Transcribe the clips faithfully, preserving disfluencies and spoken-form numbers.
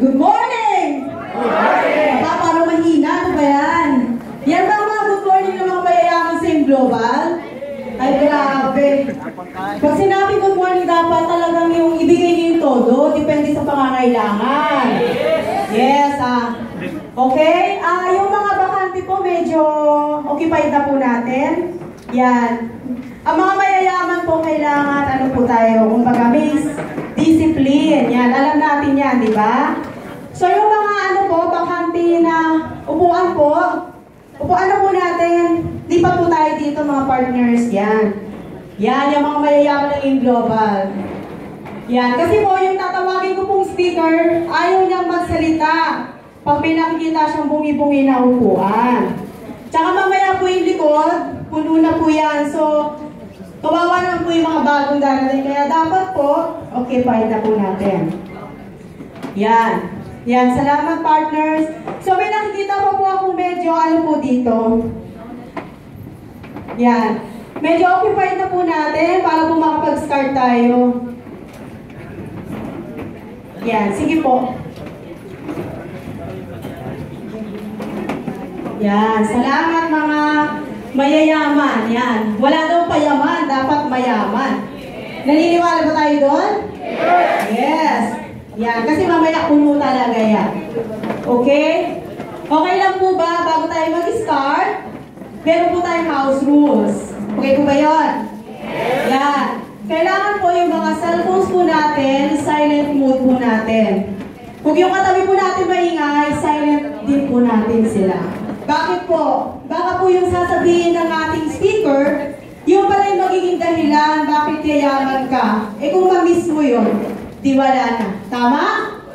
Good morning! Good morning! Baka parang mahina, ano ba yan? Yan ba mga good morning ng mga mayayaman sa Global? Ay, grabe. Pag sinabi good morning, dapat talagang yung ibigay niyo yung todo, depende sa pangangailangan. Yes, ah. Okay? Ah, yung mga bakante po, medyo occupied na po natin. Yan. Ang mga mayayaman po, kailangan, ano po tayo, kumbaga, may discipline. Yan, alam natin yan, di ba? So, yung mga, ano po, bakante na upuan po, upuan na po natin. Di pa po tayo dito, mga partners. Yan. Yan, yung mga mayayaman ng Global. Yan. Kasi po, yung tatawagin ko pong speaker, ayaw niyang magsalita pag may nakikita siyang bungi-bungi na upuan. Tsaka mamaya po yung likod, puno na po yan. So, kawawa naman po yung mga bagong darating. Kaya dapat po, okay, fine na po natin. Yan. Yan. Salamat, partners. So, may nakikita po po akong medyo, ano po dito. Yan. Medyo occupied na po natin para po makapag-start tayo. Yan. Sige po. Yan. Salamat, mga mayayaman. Yan. Wala daw payaman. Dapat mayaman. Naniniwala ba tayo doon? Yes. Yan. Kasi mamaya puno talaga yan. Okay? Okay lang po ba bago tayo mag-start? Meron po tayong house rules. Okay po ba yun? Yan. Kailangan po yung mga cellphones po natin, silent mode po natin. Kung yung katabi po natin maingay, silent din po natin sila. Bakit po? Baka po yung sasabihin ng ating speaker, yung pala yung magiging dahilan, bakit yayaman ka? Eh kung ma-miss mo yun, di wala na. Tama?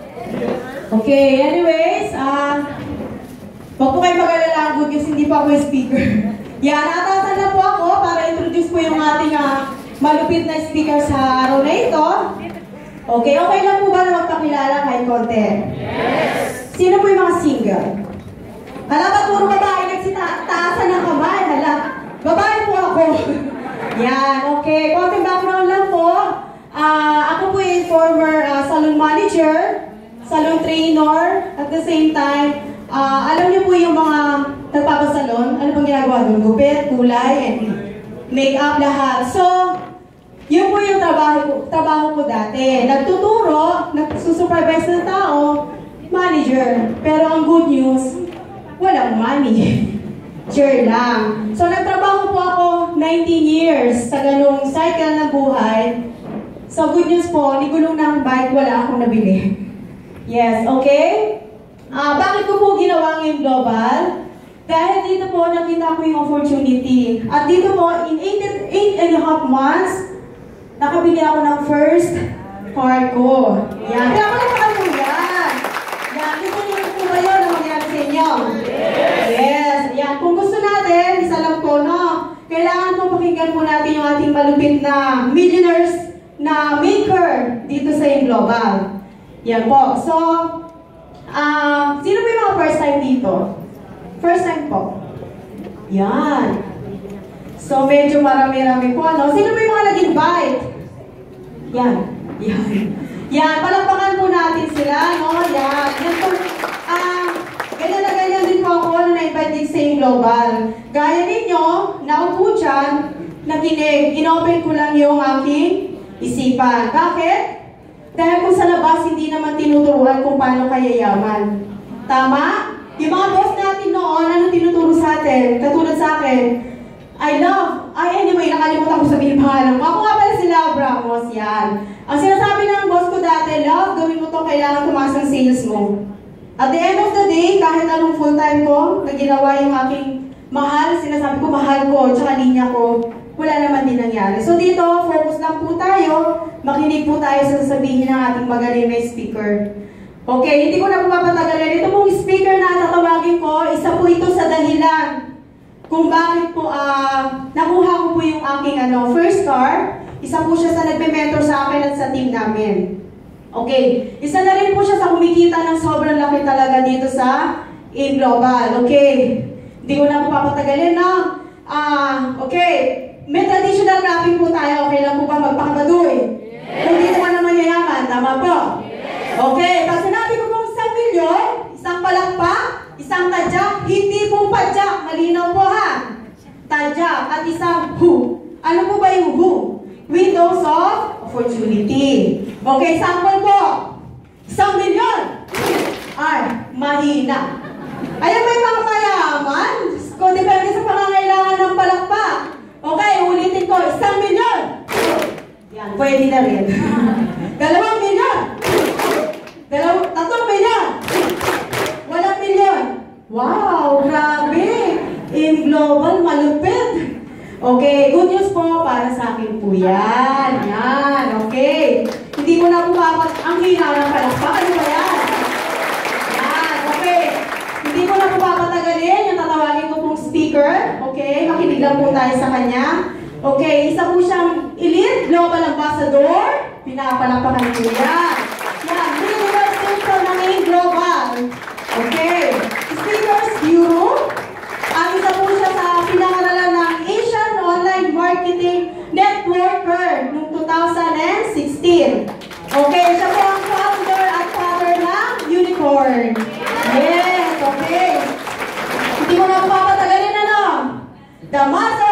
Okay, anyways, ah, uh, huwag po kayo mag-alala, good news, hindi pa ako yung speaker. Yan, natasan na po ako para introduce po yung ating uh, malupit na speaker sa araw na ito. Okay, okay lang po ba na magpakilala kahit konti? Yes! Sino po yung mga single? Hala ba, puro babae nagsitaasan ng kamay? Hala, babae po ako. Yan, okay. Konting background lang po. Uh, ako po yung former uh, salon manager, salon trainer, at the same time, uh, alam niyo po yung mga nagpapasalon, ano pong ginagawa doon? Gupit, kulay, and make-up, lahat. So, yun po yung trabaho, trabaho ko dati. Nagtuturo, nagsusupervise ng tao, manager. Pero ang good news, walang money. Sure lang. So, nagtrabaho po ako nineteen years sa ganung cycle ng buhay. So, good news po, ni gulong ng bike, wala akong nabili. Yes, okay? Uh, bakit ko po ginawa ng Global? Dahil dito po, nakita ko yung opportunity. At dito po, in eight and a half months, nakabili ako ng first car ko. Yan. Kaya ako lang po yan. Yan. Dito niyo po ba yun ang mangyari sa inyo? Yes. Yan. Kung gusto natin, isa lang po, no? Kailangan po pakinggan po natin yung ating malupit na millionaires na maker dito sa Global. Yan po. So, uh, sino po yung mga first time dito? First time po. Yan. So, medyo marami-rami po, no? Sino po yung mga nag-invite? Yan. Yan. Yan. Palakpakan po natin sila, no? Yan. Yan po. Ah, uh, ganyan na ganyan din po ako na na-invite din sa Global. Gaya ninyo, naupo dyan, nakinig. Inopen ko lang yung aking isipan. Bakit? Dahil kung sa labas, hindi naman tinuturuan kung paano kaya yaman. Tama? Yung mga boss natin noon, ano tinuturo sa atin? Katulad sa akin, I love, ay anyway, nakalimutan ko sabihin pangalan ko. Ako nga pala si Love Ramos, yan. Ang sinasabi ng boss ko dati, love, gawin mo to, kailangan tumaas ang sales mo. At the end of the day, kahit anong full-time ko, na ginawa yung aking mahal, sinasabi ko, mahal ko, tsaka linya ko, wala naman din nangyari. So dito, focus lang po tayo, makinig po tayo sa sasabihin ng ating magaling na speaker. Okay, hindi ko na po papatagalin. Ito pong speaker na tatawagin ko, isa po ito sa dahilan kung bakit po uh, nakuha ko po yung aking ano, first car. Isa po siya sa nagme-mentor sa akin at sa team namin. Okay, isa na rin po siya sa kumikita ng sobrang laki talaga dito sa Global. Okay, hindi ko na po papatagalin na. Ah, uh, okay. May traditional rapping po tayo. Okay lang po ba magpakabaduy? Yes. Kung dito ka naman yayaman, tama po? Yes. Okay, pag sinabi ko pong sa milyon, isang palakpak, isang tadyak, hindi po padyak, malinaw po ha. Tadyak at isang who. Ano po ba yung who? Windows of opportunity. Okay, sample po. Isang milyon. Ay, mahina. Ayan ba yung mga mayaman? Kung depende sa pangangailangan ng palakpak. Okay, ulitin ko. Isang milyon. Yan, pwede na rin. Dalawang milyon. Dalaw tatlong milyon. Walang milyon. Wow, grabe. In global, malupit. Okay, good news po para sa akin po yan. Yan, okay. Hindi mo na po dapat ang hina ng palakpak. Ano ba yan? Yan, okay. Hindi ko na po papatagalin yung tatawagin ko pong speaker. Okay, makinig lang po tayo sa kanya. Okay, isa po siyang elite global ambassador. Pinapalakpakan po yan. Yan, Universal Permanent Global. Okay, Speakers Bureau. Ang isa po siya sa pinangaralan ng Asian Online Marketing Networker noong two thousand sixteen. Okay, siya po ang founder at father ng Unicorn. Yes, okay. Hindi mo na papatagalin ano? The Master